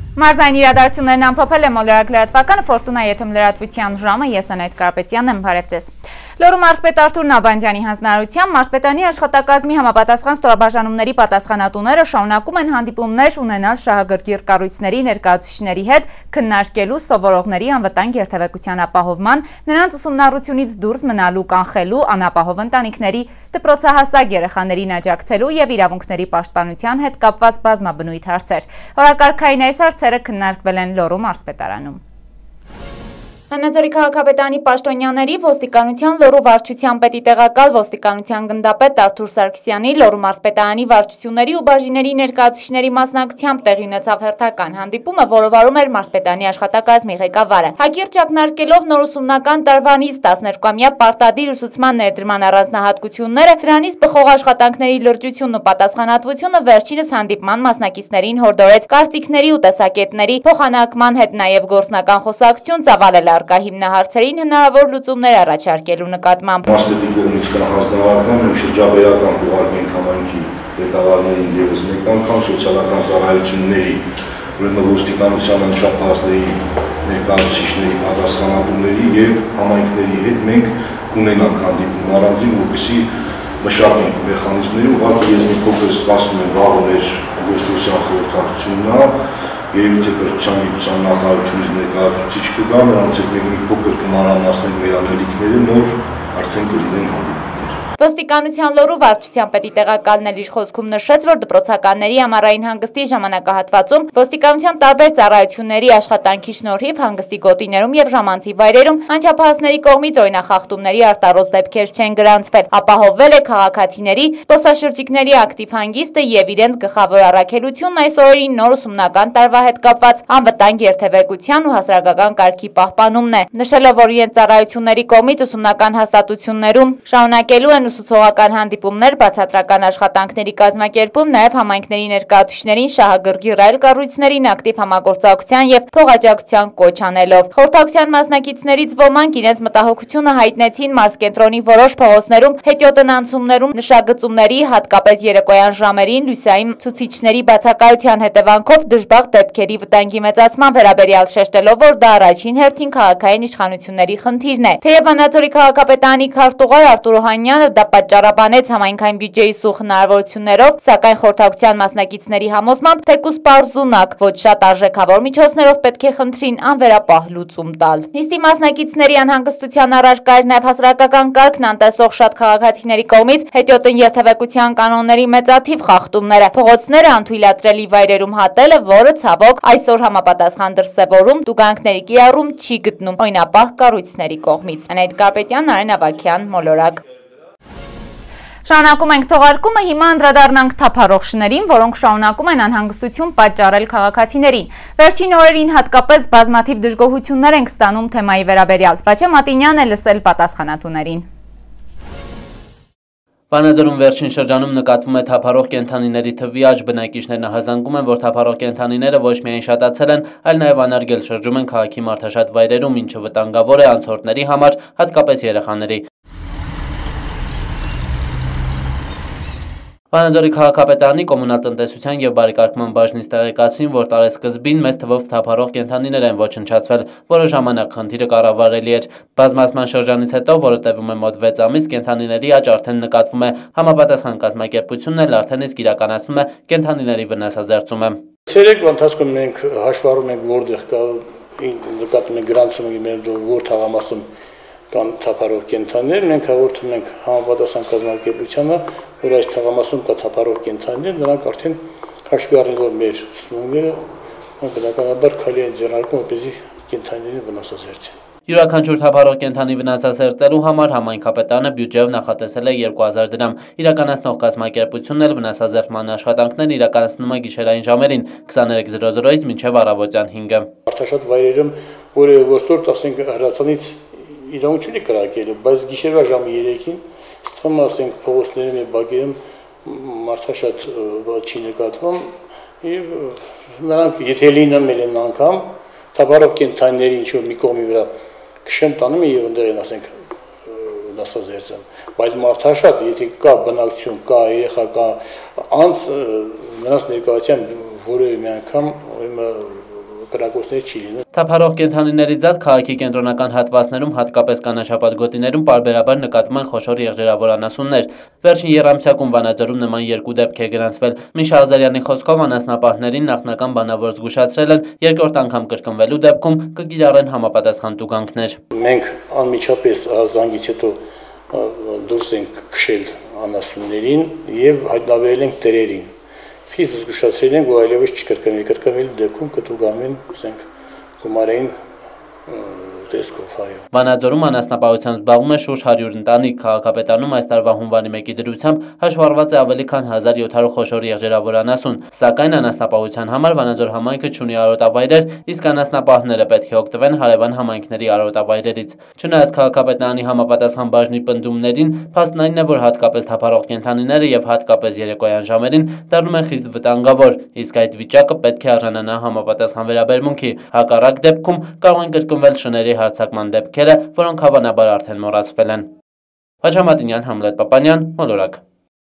Մարզային իրադարձություններն ամփոփել է Մոլորակ լրատվականը, Ֆորտունա եթեմ լրատվության ժամը, ես Անետ Կարպետյանն եմ, բարև ձեզ։ Լոռու մարզպետ Արթուր Նաբանդյանի հանձնարարությամբ մարզպետանի աշխատակազմի համապատասխան ստորաբաժանումների պատասխանատուները շարունակում են հանդիպումներ ունենալ շահագրգիռ կառույցների ներկայացուցիչների հետ, քննարկելու սովորողների անվտանգ երթևեկության ապահովման, նրանց ուսումնառությունից դուրս մնալու կանխելու, անապահով ընտանիքների, դպրոցահասակ երեխաներին աջակցելու եւ իրավունքների պաշտպանության հետ կապված բազմաբնույթ հարցեր։ Օրակարգային այս հարցերը քննարկվել են Լոռու մարզպետարանում։ Հաննաձորի քաղաքապետարանի պաշտոնյաների, ոստիկանության Լոռու վարչության պետի տեղակալ ոստիկանության գնդապետ Արթուր Սարգսյանի, Լոռու մարզպետարանի վարչությունների ու բաժինների ներկայացուցիչների մասնակցությամբ տեղի ունեցավ հերթական հանդիպումը, որը վարում էր մարզպետարանի աշխատակազմի ղեկավարը։ Հակիրճ ակնարկելով նոր ուսումնական տարվանից 12-ամյա պարտադիր ուսուցման ներդրման առանձնահատկությունները, դրանից բխող աշխատանքների լրջությունն ու պատասխանատվությունը վերջինս հանդիպման մասնակիցներին հորդորեց կարծիքների ու տեսակետների փոխանակման հետ նաև գործնական խոսակցություն ծավալել առկա հիմնահարցերին հնարավոր լուծումներ առաջարկելու նկատմամբ։ Մասնետի կողմից կա հանձնարարական ու շրջաբերական ուղղակի համայնքի ղեկավարներին ևս մեկ անգամ սոցիալական ծառայությունների, ուրեմն ոստիկանության անչափահասների ներկայացուցիչների, պատասխանատուների եւ համայնքների հետ մենք ունենանք հանդիպում առանձին, որպեսզի մշակենք մեխանիզմները, ուղղակի ես մի փոքր սպասում եմ վաղուներ գոստոսյան խորհրդակցությունն Երևի թե կրթության գիտության նախարարությունից ներկայացուցիչ կգա, նրանց հետ մենք մի փոքր կմանրամասնենք մեր անելիքները, նոր արդեն կլինեն հանդիպումներ։ Ոստիկանության Լոռու վարչության պետի տեղակալն էլ իր խոսքում նշեց, որ դպրոցականների ամառային հանգստի ժամանակահատվածում ոստիկանության տարբեր ծառայությունների աշխատանքի շնորհիվ հանգստի գոտիներում եւ ժամանցի վայրերում անչափահասների կողմից օրինախախտումների արտարոց դեպքեր չեն գրանցվել։ Ապահովվել է քաղաքացիների, զբոսաշրջիկների ակտիվ հանգիստը եւ իրենց գլխավոր առաքելությունն այս օրերին նոր ուսումնական տարվա հետ կապված անվտանգ երթևեկության ու հասարակական կարգի պահպանումն է։ Նշելով, որ իրենց ծառայությունների կողմից ուսումնական հաստատություններում շարունակելու են ուսուցողական հանդիպումներ, բացատրական աշխատանքների կազմակերպում, նաև համայնքների ներկայացուցիչներին շահագրգիռ այլ կառույցներին ակտիվ համագործակցության եւ փոխաջակցության կոչ անելով։ Խորհրդակցության մասնակիցներից ոմանք իրենց մտահոգությունը հայտնեցին մարզկենտրոնի որոշ փողոցներում հետիոտն անցումներում նշագծումների, հատկապես երեկոյան ժամերին լույսային ցուցիչների բացակայության հետևանքով դժբախտ դեպքերի վտանգի մեծացման վերաբերյալ շեշտելով, որ դա առաջին հերթին քաղաքային իշխանությունների խնդիրն է։ Թեև Հաննաձորի քաղաքապետարանի քարտուղար Արտուր Օհանյանը դա պատճառաբանեց համայնքային բյուջեի սուղ հնարավորություններով, սակայն խորհրդակցության մասնակիցների համոզմամբ թեկուզ պարզունակ ոչ շատ արժեքավոր միջոցներով պետք է խնդրին անվերապահ լուծում տալ։ Նիստի մասնակիցների անհանգստության առարկա էր նաև հասարակական կարգն անտեսող շատ քաղաքացիների կողմից հետիոտն երթևեկության կանոնների մեծաթիվ խախտումները, փողոցները անթույլատրելի վայրերում հատելը, որը ցավոք այսօր համապատասխան դրսևորում, տուգանքների կիրառում չի գտնում օրինապահ կառույցների կողմից։ Անետ Կարպետյան, Արեն Ավագյան, Մոլորակ։ Շարունակում ենք թողարկումը, հիմա անդրադառնանք թափառողջներին, որոնք շարունակում են անհանգստություն պատճառել քաղաքացիներին։ Վերջին օրերին հատկապես բազմաթիվ դժգոհություններ ենք ստանում թեմայի վերաբերյալ։ Վաչե Մատինյանն է լսել պատասխանատուներին։ Վանաձորում վերջին շրջանում նկատվում է թափառող կենդանիների թվի աճ, բնակիչներն հազանգում են, որ թափառող կենդանիները ոչ միայն շատացել են, այլ նաև անարգել շրջում են քաղաքի մարդաշատ վայրերում, ինչը վտանգավոր է անցորդների համար, հատկապես երեխաների։ Վանաձորի քաղաքապետարանի կոմունալ տնտեսության եւ բարեկարգման բաժնից տեղեկացին, որ տարեսկզբին մեծ թվով թափառող կենդանիներ են ոչնչացվել, որը ժամանակ խնդիրը կառավարելի էր։ Բազմացման շրջանից հետո, որը տևում է մոտ 6 ամիս, կենդանիների աճ արդեն նկատվում է։ Համապատասխան կազմակերպությունն էլ արդեն իսկ իրականացնում է կենդանիների վնասազերծումը։ Ցերեկվա ընթացքում մենք հաշվառում ենք որտեղ կա նկատում ենք գրանցում որ թաղամասում կան թափառող կենդանիներ, մենք հաղորդում ենք համապատասխան կազմակերպությանը, որ այս թաղամասում կա թափառող կենդանիներ, նրանք արդեն հաշվի առնելով մեր ուսումնումները, բնականաբար քայլի են ձեռնարկում, որպեսզի կենդանիներին վնասազերծեն։ Յուրաքանչյուր թափառող կենդանի վնասազերծելու համար համայնքապետարանը բյուջեով նախատեսել է 2000 դրամ։ Իրականացնող կազմակերպությունն էլ վնասազերծման աշխատանքներն իրականացնում է գիշերային ժամերին 23:00-ից մինչև առավոտյան 5-ը։ Մարդաշատ վայրերում, որը որսորդ ասենք հրացանից իրավունք չունի կրակելու, բայց գիշերվա ժամը 3-ին ստվում ասենք փողոցներում եւ բակերում մարդաշատ չի նկատվում եւ նրանք եթե լինում են անգամ թափառող կենդանիների ինչ-որ մի կողմի վրա քշեմ տանում եւ ընդեղ են ասենք վնասազերծում, բայց մարդաշատ եթե կա բնակչություն, կա երեխա, կա անց նրանց ներկայությամբ որևէ մի անգամ կրակոցներ չի լինում։ Թափառող կենդանիների ձատ քաղաքի կենտրոնական հատվածներում, հատկապես կանաչապատ գոտիներում պարբերաբար նկատվում են խոշոր եղջերավոր անասուններ։ Վերջին եռամսյակում Վանաձորում նման երկու դեպք է գրանցվել։ Միշա Ազարյանի խոսքով անասնապահներին նախնական բանավոր զգուշացրել են, երկրորդ անգամ կրկնվելու դեպքում կկիրառեն համապատասխան տուգանքներ։ Մենք անմիջապես զանգից հետո դուրս ենք քշել անասուններին եւ հայտնաբերել ենք տերերին։ Ֆիզ զգուշացրել ենք, որ այլևս չկրկնվելու դեպքում կտուգանվեն, ասենք, գումարային տեսքով, այո։ Վանաձորում անասնապահությամբ զբաղվում է շուրջ 100 ընտանիք, քաղաքապետարանում այս տարվա հունվարի 1-ի դրությամբ հաշվառված է ավելի քան 1700 խոշոր եղջերավոր անասուն, սակայն անասնապահության համար Վանաձոր համայնքը չունի արոտավայրեր, իսկ անասնապահները պետք է օգտվեն հարևան համայնքների արոտավայրերից։ Չնայած քաղաքապետարանի համապատասխան բաժնի պնդումներին, փաստն այն է, որ հատկապես թափառող կենդանիները եւ հատկապես երեկոյան ժամերին դառնում են խիստ վտանգավոր, իսկ այդ վիճակը պետք է արժանանա համապատասխան վերաբերմունքի, հակառակ դեպքում կարող են կրկնվել շների հարձակման դեպքերը, որոնք հավանաբար արդեն մոռացվել են։ Հաչամատինյան, Համլետ Պապանյան, Մոլորակ։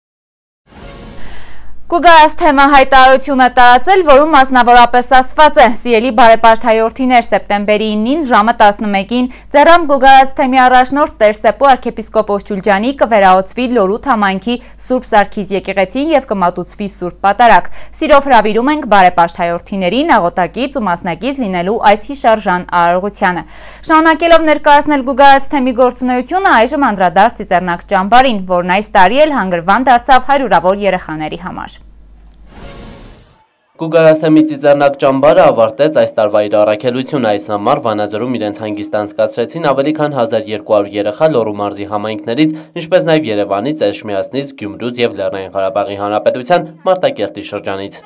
Կուգայաց թեմա հայտարարություն է տարածել, որում մասնավորապես ասված է. «Սիրելի բարեպաշտ հայորդիներ, սեպտեմբերի 9-ին ժամը 11-ին ձեռամ Կուգայաց թեմի առաջնորդ Տեր-Սեպու arczepiskopos Ջուլջանի կվերահսկվի Լորութ համայնքի Սուրբ Սարգիս եկեղեցին եւ կմատուցվի Սուրբ Պատարագ։ Սիրով հրավիրում ենք բարեպաշտ հայորդիներին աղոտակից ու մասնակից լինելու այս հիշարժան արարողությանը»։ Շարունակելով ներկայացնել Կուգայաց թեմի գործունեությունը, այժմ անդրադարձ Ծիծեռնակ ճամբարին, որն այս տարի էլ հանգրվան դարձավ հարյուրավոր երեխաների համար։ Կուգայաց թեմի Ծիծեռնակ ճամբարը ավարտեց այս տարվա իր առաքելությունը։ Այս համար Վանաձորում իրենց հանգիստ անցկացրեցին ավելի քան 1200 երեխա Լոռու մարզի համայնքներից, ինչպես նաև Երևանից, Էրշմիածնից, Գյումրուց եւ Լեռնային Ղարաբաղի Հանրապետության Մարտակերտի շրջանից։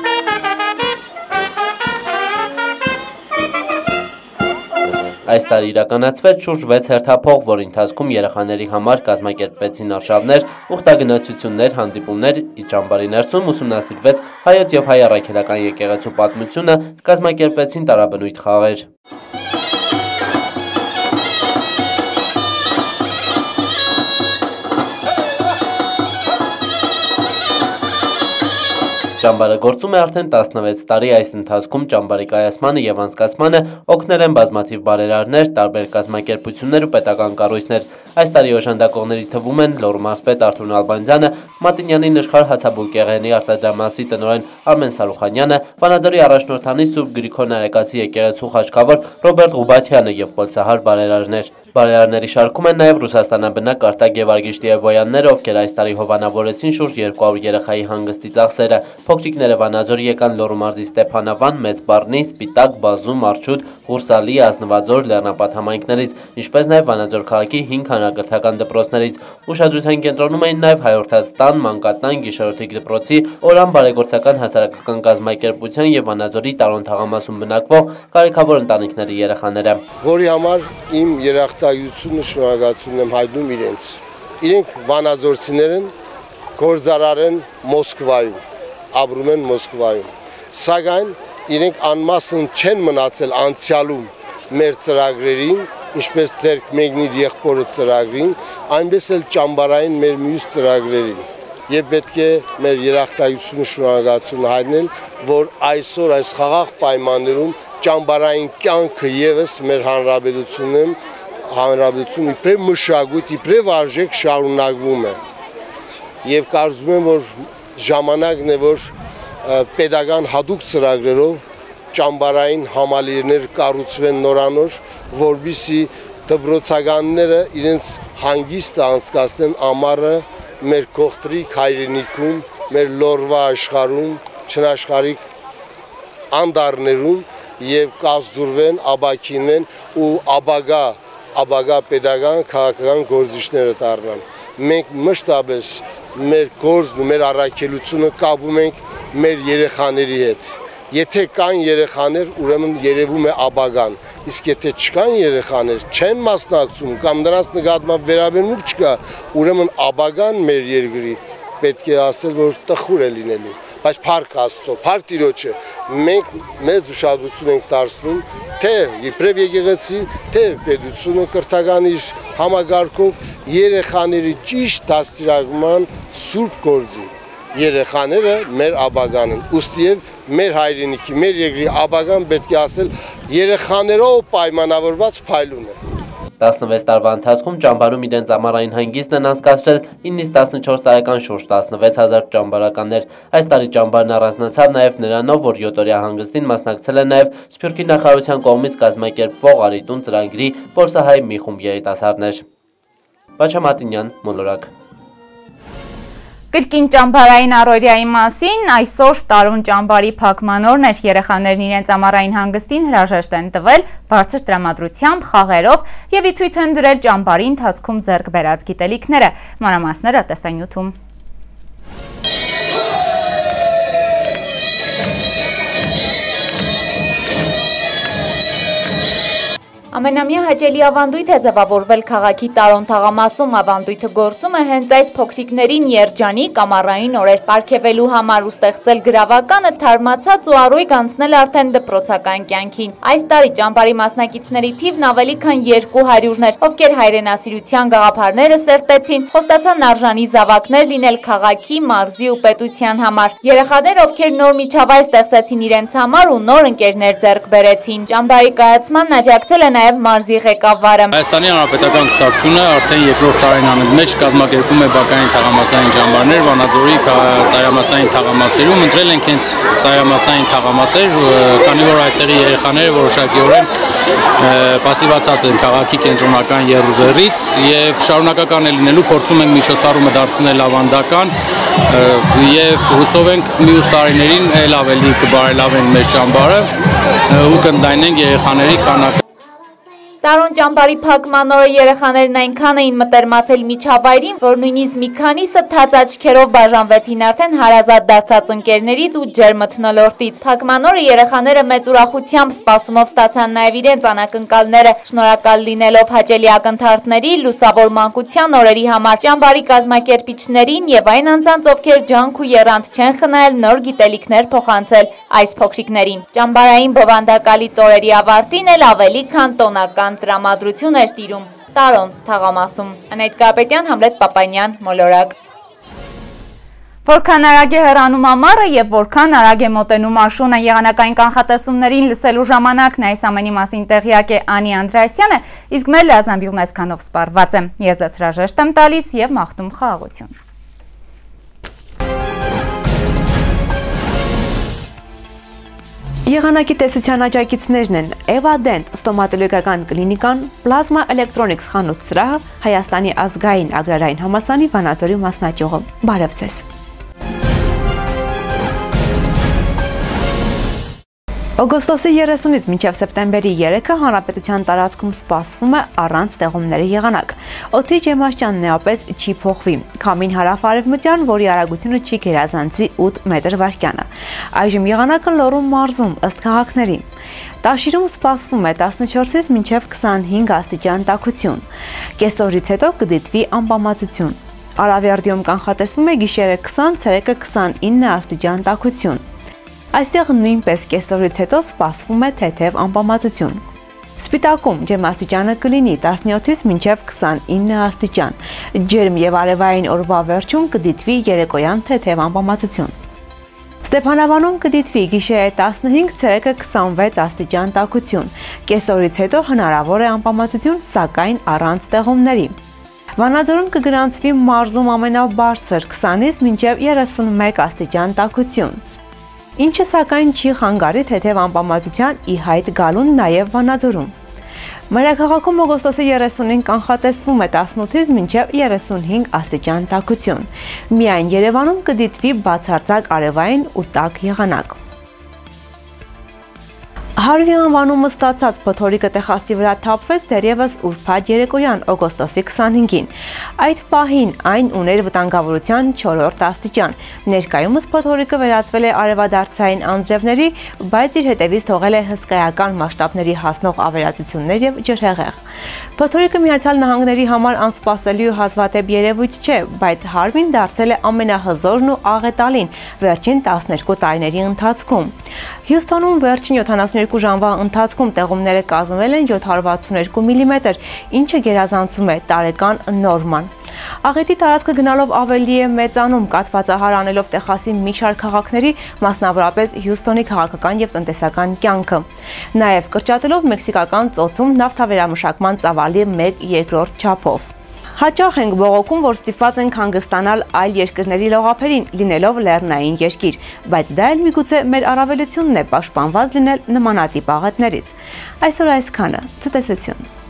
Այս տարի իրականացվեց շուրջ 6 հերթափող, որի ընթացքում երեխաների համար կազմակերպվեցին արշավներ, ուխտագնացություններ, հանդիպումներ, իսկ ճամբարի ներսում ուսումնասիրվեց հայոց եւ հայ առաքելական եկեղեցու պատմությունը, կազմակերպվեցին տարաբնույթ խաղեր։ Ճամբարը գործում է արդեն 16 տարի, այս ընթացքում ճամբարի կայացմանը եւ անցկացմանը օգնել են բազմաթիվ բարերարներ, տարբեր կազմակերպություններ ու պետական կառույցներ։ Այս տարի օժանդակողների թվում են Լոռու մարզպետ Արթուր Նալբանդյանը, Մատինյանի Նշխար հացաբուլկեղենի արտադրամասի տնօրեն Արմեն Սարուխանյանը, Վանաձորի առաջնորդանի Սուրբ Գրիգոր Նարեկացի եկեղեցու խաչքավոր Ռոբերտ Ղուբաթյանը եւ Պոլսահար բարերարներ։ Բարերարների շարքում են նաև Ռուսաստանաբնակ Արտակ Գևարգիշ Տիևոյանները, ովքեր այս տարի հովանավորեցին շուրջ 200 երեխայի հանգստի ծախսերը։ Փոքրիկները Վանաձոր եկան Լոռու մարզի Ստեփանավան, Մեծ Բառնի, Սպիտակ, Բազում, Արջուտ, Ղուրսալի, Ազնվաձոր, Լեռնապատ համայնքներից, ինչպես նաև Վանաձոր քաղաքի 5 հանրակրթական դպրոցներից։ Ուշադրության կենտրոնում էին նաև Հայորդաց տան, Մանկատան, Գիշերօրթիկ դպրոցի, Օրան բարեգործական հասարակական կազմակերպության եւ Վանաձորի Տարոն թաղամասում բնակվող կարիքավոր ընտանիքների երեխաները։ Որի համար իմ երախտագիտությունը շնորհակալություն եմ հայտնում իրենց։ Իրենք վանաձորցիներ են, գործարար են Մոսկվայում, ապրում են Մոսկվայում։ Սակայն իրենք անմասն չեն մնացել անցյալում մեր ծրագրերին, ինչպես ձերք մեկնիր եղբորը ծրագրին, այնպես էլ ճամբարային մեր մյուս ծրագրերին։ Եվ պետք է մեր երախտագիտությունը շնորհակալություն հայտնել, որ այսօր այս խաղաղ պայմաններում ճամբարային կյանքը եւս մեր հանրապետությունում իբրև մշակույթ, իբրև արժեք շարունակվում է։ Եվ կարծում եմ, որ ժամանակն է, որ պետական հատուկ ծրագրերով ճամբարային համալիրներ կառուցվեն նորանոր, որպեսզի դպրոցականները իրենց հանգիստը անցկացնեն ամառը մեր կողտրիկ հայրենիքում, մեր Լոռվա աշխարհում, չնաշխարհիկ անդառներում եւ կազդուրվեն, աբակինվեն ու աբագա պետական քաղաքական գործիչները դառնան։ Մենք մշտապես մեր գործն ու մեր առաքելությունը կապում ենք մեր երեխաների հետ։ Եթե կան երեխաներ, ուրեմն երևում է աբագան, իսկ եթե չկան երեխաներ, չեն մասնակցում կամ նրանց նկատմամբ վերաբերմունք չկա, ուրեմն աբագան մեր երկրի պետք է ասել, որ տխուր է լինելու, բայց փառք Աստծո, փառք Տիրոջը, մենք մեծ ուշադրություն ենք դարձնում թե իբրև եկեղեցի, թե պետությունը կրթական իր համագարկով երեխաների ճիշտ դաստիարակման սուրբ գործին։ երեխաները մեր ապագան են։ Ուստի եւ մեր հայրենիքի, մեր երկրի ապագան պետք է ասել երեխաներով պայմանավորված փայլուն է։ 16 տարվա ընթացքում ճամբարում իրենց ամառային հանգիստն են անցկացրել 9-ից 14 տարեկան շուրջ 16,000 ճամբարականներ։ Այս տարի ճամբարն առանձնացավ նաև նրանով, որ 7-օրյա հանգստին մասնակցել են նաև Սփյուռքի նախարարության կողմից կազմակերպվող Արիտուն ծրագրի փորձահայ մի խումբ երիտասարդներ։ Բաչա Մատինյան, Մոլորակ։ Կրկին ճամբարային առօրյայի մասին այսօր Տարոն ճամբարի փակմանորն էր, երեխաներն իրենց ամառային հանգստին հրաժեշտ են տվել բարձր տրամադրությամբ, խաղերով եւ ի ցույց են դրել ճամբարի ընթացքում ձեռք բերած գիտելիքները։ Մանրամասները տեսանյութում։ Ամենամյա հաճելի ավանդույթ է ձևավորվել քաղաքի Տարոն թաղամասում, ավանդույթը գործում է հենց այս փոքրիկներին երջանիկ ամառային օրեր պարգևելու համար ու ստեղծել գրավականը թարմացած ու առույգ անցնել արդեն դպրոցական կյանքին։ Այս տարի ճամբարի մասնակիցների թիվն ավելի քան 200-ն էր, ովքեր հայրենասիրության գաղափարները սերտեցին, խոստացան արժանի զավակներ լինել քաղաքի, մարզի ու պետության համար։ Երեխաներ, ովքեր նոր միջավայր ստեղծեցին իրենց համար ու նոր ընկերներ ձեռք բերեցին։ Ճամբարի կայացմանն աջակցել է նաև մարզի ղեկավարը։ Հայաստանի Հանրապետական կուսակցությունը արդեն երկրորդ տարին մեջ կազմակերպում է բակային թաղամասային ճամբարներ Վանաձորի ծայրամասային թաղամասերում։ Ընտրել ենք հենց ծայրամասային թաղամասեր, քանի որ այստեղի երեխաները որոշակիորեն պասիվացած են քաղաքի կենտրոնական եռուզեռից եւ շարունակական է լինելու, փորձում ենք միջոցառումը դարձնել ավանդական եւ հուսով ենք մյուս տարիներին ել ավելի կբարելավենք մեր ճամբարը ու կընդլայնենք երեխաների քանակը։ Տարոն ճամբարի փակման օրը երեխաներն այնքան էին մտերմացել միջավայրին, որ նույնիսկ մի քանիսը թաց աչքերով բաժանվեցին արդեն հարազատ դարձած ընկերներից ու ջերմ մթնոլորտից։ Փակման օրը երեխաները մեծ ուրախությամբ սպասումով ստացան նաև իրենց անակնկալները, շնորհակալ լինելով հաճելի ակնթարթների, լուսավոր մանկության օրերի համար, ճամբարի կազմակերպիչներին եւ այն անձանց, ովքեր ջանք ու եռանդ չեն խնայել նոր գիտելիքներ փոխանցել այս փոքրիկներին։ Ճամբարային բովանդակալից օրերի ավարտին էլ ավելի քան տոնական տրամադրություն էր տիրում Տարոն թաղամասում։ Անետ Կարապետյան, Համլետ Պապանյան, Մոլորակ։ Որքան արագ է հեռանում ամառը եւ որքան արագ է մոտենում աշունը, եղանակային կանխատեսումներին լսելու ժամանակն այս ամենի մասին տեղյակ է Անի Անդրեասյանը, իսկ մեր լազամբյուղն այսքանով սպառված է։ Ես ձեզ հրաժեշտ եմ տալիս եւ մաղթում խաղաղություն։ Եղանակի տեսության աջակիցներն են Էվադենտ ստոմատոլոգիական կլինիկան, Պլազմա էլեկտրոնիկս խանութ սրահը, Հայաստանի ազգային agrարային համալսարանի Վանաձորի մասնաճյուղը։ Բարև ձեզ։ Օգոստոսի 30-ից մինչև սեպտեմբերի 3-ը հանրապետության տարածքում սպասվում է առանց տեղումների եղանակ։ Օդի ջերմաստիճանն էապես չի փոխվի։ Քամին հարավ-արևմտյան, որի արագությունը չի գերազանցի 8 մետր վայրկյանը։ Այժմ եղանակը Լոռու մարզում ըստ քաղաքների։ Տաշիրում սպասվում է 14-ից մինչև 25 աստիճան տաքություն։ Կեսօրից հետո կդիտվի անբավարարություն։ Արավերդիում կանխատեսվում է գիշերը 20, ցերեկը 29 աստիճան տաքություն։ Այստեղ նույնպես կեսօրից հետո սպասվում է թեթև անբավարարություն։ Սպիտակում ջերմաստիճանը կլինի 17-ից մինչև 29 աստիճան։ Ջերմ եւ արևային օրվա վերջում կդիտվի երեկոյան թեթև անբավարարություն։ Ստեփանավանում կդիտվի գիշերը 15, ցերեկը 26 աստիճան տաքություն։ Կեսօրից հետո հնարավոր է անբավարարություն, սակայն առանց տեղումների։ Վանաձորում կգրանցվի մարզում ամենաբարձր 20-ից մինչև 31 աստիճան տաքություն։ Ինչը սակայն չի խանգարի թեթև անբավարարության ի հայտ գալուն նաև Վանաձորում։ Մայրաքաղաքում օգոստոսի 30-ին կանխատեսվում է 18-ից մինչև 35 աստիճան տաքություն։ Միայն Երևանում կդիտվի բացարձակ արևային ու տաք եղանակ։ Հարվի անվանումը ստացած փոթորիկը Տեխասի վրա թափվեց դեռևս ուրբաթ երեկոյան օգոստոսի 25-ին։ Այդ պահին այն ուներ վտանգավորության 4-րդ աստիճան։ Ներկայումս փոթորիկը վերածվել է արևադարձային անձրևների, բայց իր հետևից թողել է հսկայական մասշտաբների հասնող ավերածություններ եւ ջրհեղեղ։ Փոթորիկը Միացյալ Նահանգների համար անսպասելի ու հազվադեպ երևույթ չէ, բայց Հարվին դարձել է ամենահզորն ու աղետալին վերջին 12 տարիների ընթացքում։ Հյուսթոնում վերջին 72 ժամվա ընթացքում տեղումները կազմվել են 762 մմ, ինչը գերազանցում է տարեկան նորման։ Աղետի տարածքը գնալով ավելի է մեծանում, կաթվածահար անելով Տեխասի մի շարք քաղաքների, մասնավորապես Հյուսթոնի քաղաքական եւ տնտեսական կյանքը։ Նաեւ կրճատելով մեքսիկական ծոցում նավթավերամշակման ծավալի 1/2 չափով։ Հաճախ ենք բողոքում, որ ստիպված ենք հանգստանալ այլ երկրների լողափերին, լինելով լեռնային երկիր, բայց դա էլ միգուցե մեր առավելությունն է պաշտպանված լինել նմանատիպ աղետներից։ Այսօր այսքանը, ցտեսություն։